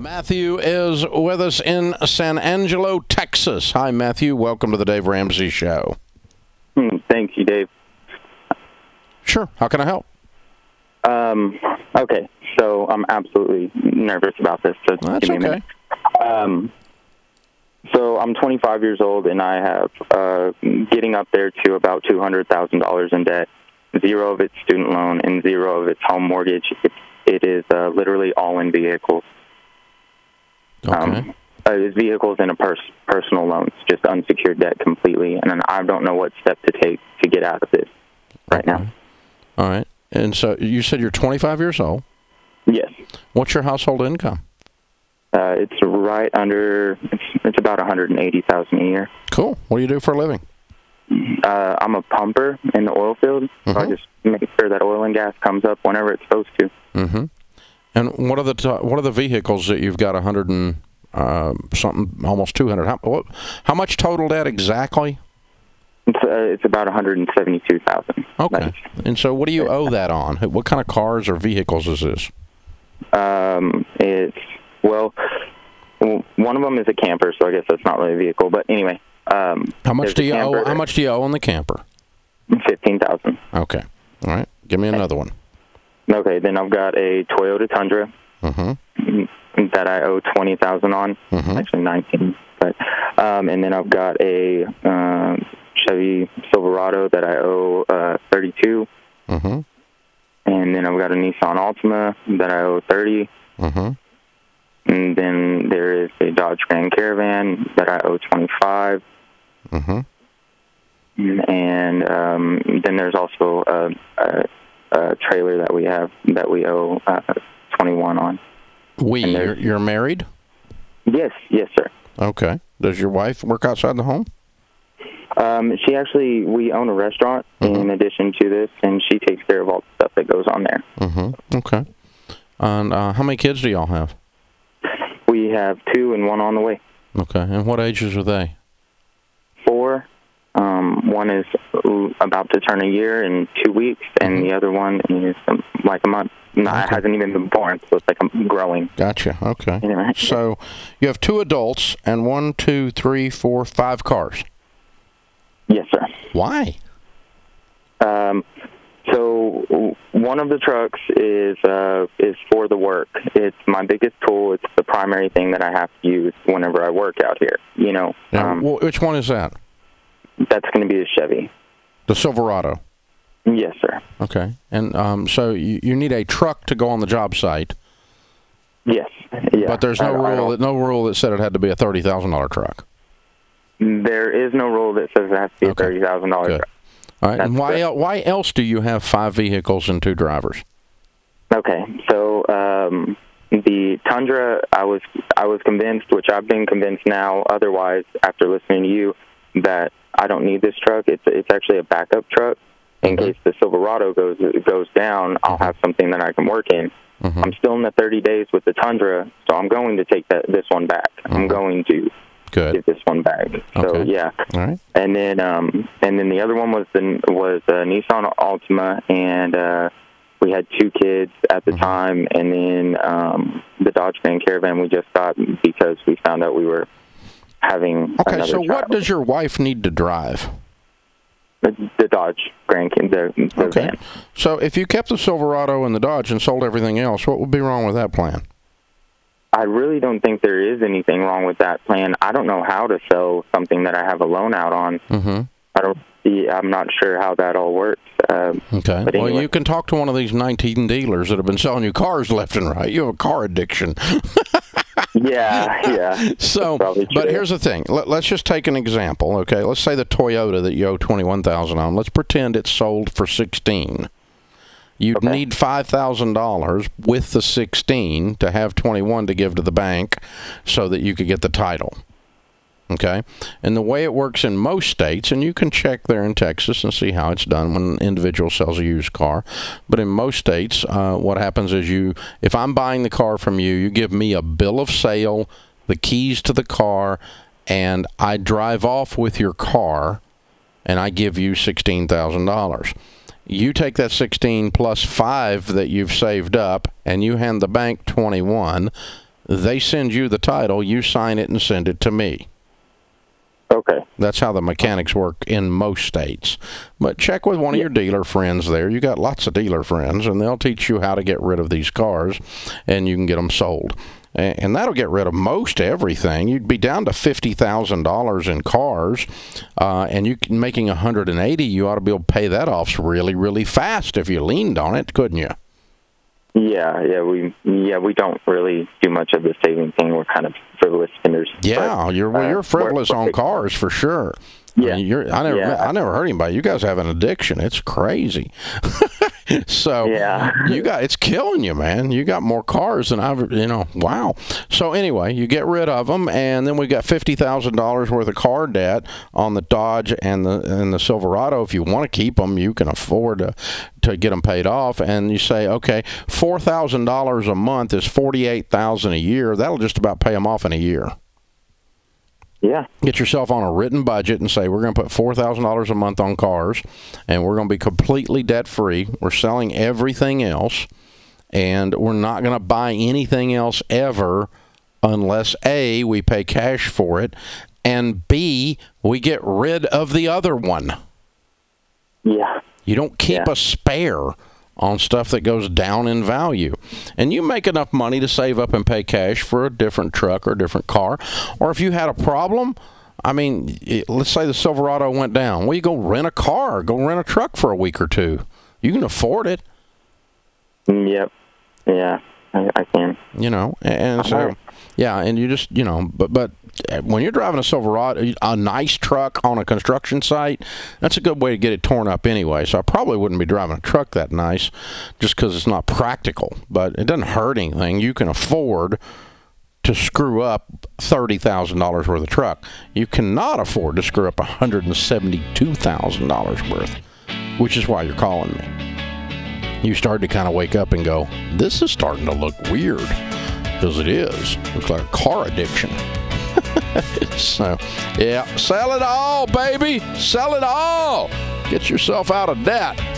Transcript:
Matthew is with us in San Angelo, Texas. Hi, Matthew. Welcome to the Dave Ramsey Show. Thank you, Dave. Sure. How can I help? Okay, so I'm absolutely nervous about this. So That's give me a okay. minute. So I'm 25 years old, and I have getting up there to about $200,000 in debt, zero of its student loan, and zero of its home mortgage. It is literally all in vehicles. Okay. It's vehicles and personal loans, just unsecured debt completely, and I don't know what step to take to get out of this right now. All right. And so you said you're 25 years old. Yes. What's your household income? It's right under. It's about $180,000 a year. Cool. What do you do for a living? I'm a pumper in the oil field, so I just make sure that oil and gas comes up whenever it's supposed to. Mm-hmm. And what are the vehicles that you've got 100 and something, almost 200? How much total debt exactly? It's about $172,000. Okay. And so, what do you owe that on? What kind of cars or vehicles is this? It's one of them is a camper, so I guess that's not really a vehicle. But anyway, how much do you owe? How much do you owe on the camper? $15,000. Okay. All right. Give me another one. Okay. Then I've got a Toyota Tundra that I owe $20,000 on. Actually, 19. But and then I've got a Chevy Silverado that I owe $32. And then I've got a Nissan Altima that I owe $30. And then there is a Dodge Grand Caravan that I owe $25. And then there's also a trailer that we have that we owe $21 on. You're married? Yes, sir. Okay. Does your wife work outside the home? We own a restaurant in addition to this, and she takes care of all the stuff that goes on there. Okay. And how many kids do y'all have? We have 2 and 1 on the way. Okay. And what ages are they? 4. One is about to turn a year in 2 weeks, and the other one is like a month. No, it hasn't even been born, so it's like I'm growing. Gotcha. Okay. Anyway. So you have 2 adults and 1, 2, 3, 4, 5 cars. Yes, sir. Why? So one of the trucks is for the work. It's my biggest tool. It's the primary thing that I have to use whenever I work out here. You know. Well, which one is that? That's going to be a Chevy. The Silverado. Yes, sir. Okay. And so you need a truck to go on the job site. Yes. Yeah. But there's no rule that said it had to be a $30,000 truck. There is no rule that says it has to be a $30,000 truck. All right. And why else do you have 5 vehicles and 2 drivers? Okay. So the Tundra, I was convinced, which I've been convinced now otherwise after listening to you, that I don't need this truck. It's actually a backup truck. In case the Silverado goes down, I'll have something that I can work in. I'm still in the 30 days with the Tundra, so I'm going to take this one back. I'm going to get this one back. So yeah. All right. And then the other one was a Nissan Altima, and we had 2 kids at the time, and then the Dodge Grand Caravan we just got because we found out we were having another so child. What does your wife need to drive? The Dodge Grand Caravan. Okay. So if you kept the Silverado and the Dodge and sold everything else, what would be wrong with that plan? I really don't think there is anything wrong with that plan. I don't know how to sell something that I have a loan out on. I'm not sure how that all works. Okay. But anyway. Well, you can talk to one of these 19 dealers that have been selling you cars left and right. You have a car addiction. Yeah. So, but here's the thing. Let's just take an example, okay? Let's say the Toyota that you owe $21,000 on. Let's pretend it's sold for $16,000. You'd need $5,000 with the 16 to have 21 to give to the bank so that you could get the title. Okay? And the way it works in most states, and you can check there in Texas and see how it's done when an individual sells a used car, but in most states, what happens is if I'm buying the car from you, you give me a bill of sale, the keys to the car, and I drive off with your car, and I give you $16,000. You take that 16 plus 5 that you've saved up, and you hand the bank 21. They send you the title, you sign it and send it to me. Okay. That's how the mechanics work in most states. But check with one of your dealer friends there. You got lots of dealer friends, and they'll teach you how to get rid of these cars, and you can get them sold. And that'll get rid of most everything. You'd be down to $50,000 in cars, and you can making $180. You ought to be able to pay that off really, really fast if you leaned on it, couldn't you? Yeah, we don't really do much of the saving thing. We're kind of frivolous spenders. Yeah, you're frivolous on cars for sure. Yeah, I never heard anybody. You guys have an addiction. It's crazy. So it's killing you, man. You got more cars than I've, wow. So anyway, you get rid of them, and then we got $50,000 worth of car debt on the Dodge and the Silverado. If you want to keep them, you can afford to get them paid off. And you say, okay, $4,000 a month is $48,000 a year. That'll just about pay them off in a year. Yeah. Get yourself on a written budget and say, we're going to put $4,000 a month on cars, and we're going to be completely debt-free. We're selling everything else, and we're not going to buy anything else ever unless, A, we pay cash for it, and B, we get rid of the other one. Yeah. You don't keep a spare on stuff that goes down in value. And you make enough money to save up and pay cash for a different truck or a different car. Or if you had a problem, I mean, let's say the Silverado went down. Well, you go rent a car, go rent a truck for a week or two. You can afford it. Yep. Yeah, I can. And so, yeah, and you just, but when you're driving a Silverado, a nice truck on a construction site, that's a good way to get it torn up anyway. So I probably wouldn't be driving a truck that nice just because it's not practical. But it doesn't hurt anything. You can afford to screw up $30,000 worth of truck. You cannot afford to screw up $172,000 worth, which is why you're calling me. You started to kind of wake up and go, this is starting to look weird, because it is. Looks like a car addiction. So, yeah, sell it all, baby. Sell it all. Get yourself out of debt.